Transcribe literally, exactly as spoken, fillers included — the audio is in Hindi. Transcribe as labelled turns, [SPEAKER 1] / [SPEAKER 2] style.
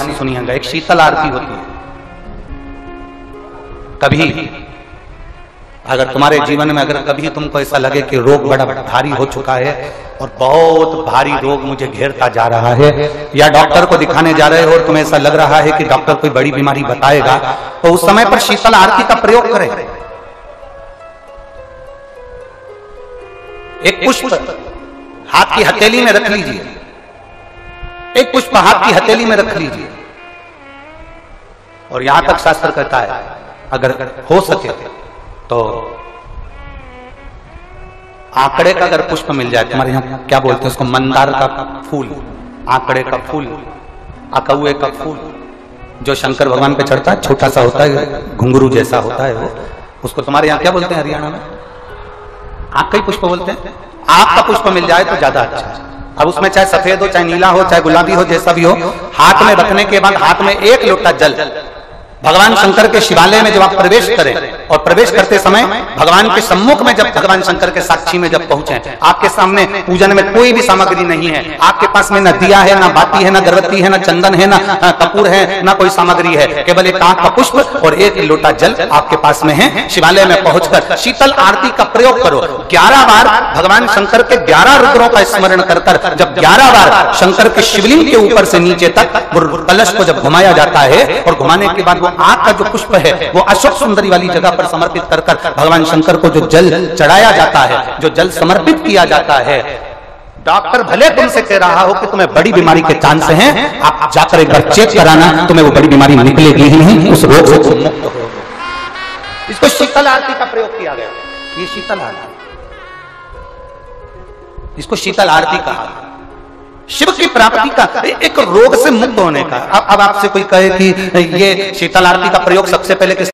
[SPEAKER 1] से सुनिएगा, एक शीतल आरती होती है। कभी अगर तुम्हारे जीवन में अगर कभी तुमको ऐसा लगे कि रोग बड़ा भारी हो चुका है और बहुत भारी रोग मुझे घेरता जा रहा है, या डॉक्टर को दिखाने जा रहे हो और तुम्हें ऐसा लग रहा है कि डॉक्टर कोई बड़ी बीमारी बताएगा, तो उस समय पर शीतल आरती का प्रयोग करें। एक पुष्प हाथ की हथेली में रख लीजिए, एक पुष्प हाथ की हथेली में रख लीजिए, और यहां तक शास्त्र कहता है अगर हो सके तो आंकड़े का अगर पुष्प मिल जाए, तुम्हारे यहां क्या बोलते हैं उसको, मंदार का फूल, आंकड़े का फूल, अकौए का फूल, जो शंकर भगवान पे चढ़ता है, छोटा सा होता है, घुंघरू जैसा होता है वो, उसको तुम्हारे यहां क्या बोलते हैं हरियाणा में? आंख का ही पुष्प बोलते हैं। आंख का पुष्प मिल जाए तो ज्यादा अच्छा है। अब उसमें चाहे सफेद हो, चाहे नीला हो, चाहे गुलाबी हो, जैसा भी हो, हाथ में रखने के बाद हाथ में एक लोटा जल, भगवान शंकर के शिवालय में जब आप प्रवेश करें, और प्रवेश करते समय भगवान के सम्मुख में जब भगवान शंकर के साक्षी में जब पहुंचे, आपके सामने पूजन में कोई भी सामग्री नहीं है, आपके पास में न दिया है, ना बाती है, ना गर्भवती है, ना चंदन है, ना कपूर है, ना कोई सामग्री है, केवल एक आंख का पुष्प और एक लोटा जल आपके पास में है। शिवालय में पहुंचकर शीतल आरती का प्रयोग करो। ग्यारह बार भगवान शंकर के ग्यारह रुद्रों का स्मरण कर कर जब ग्यारह बार शंकर के शिवलिंग के ऊपर से नीचे तक कलश को जब घुमाया जाता है, और घुमाने के बाद वो आंख का जो पुष्प है वो अशोक सुंदरी वाली जगह पर समर्पित कर कर भगवान शंकर को जो जल चढ़ाया जाता है, जो जल समर्पित किया जाता है, डॉक्टर भले तुमसे कह रहा हो कि तुम्हें बड़ी बीमारी के चांस हैं, आप जाकर एक बार चेक कराना, तुम्हें वो बड़ी बीमारी निकलेगी ही नहीं, उस रोग से तुम मुक्त हो। इसको शीतल आरती का प्रयोग किया गया। ये शीतल आरती, इसको शीतल आरती कहा, शिव की प्राप्ति का, एक रोग से मुक्त होने का। अब अब आपसे कोई कहे कि ये शीतल आरती का प्रयोग सबसे पहले किस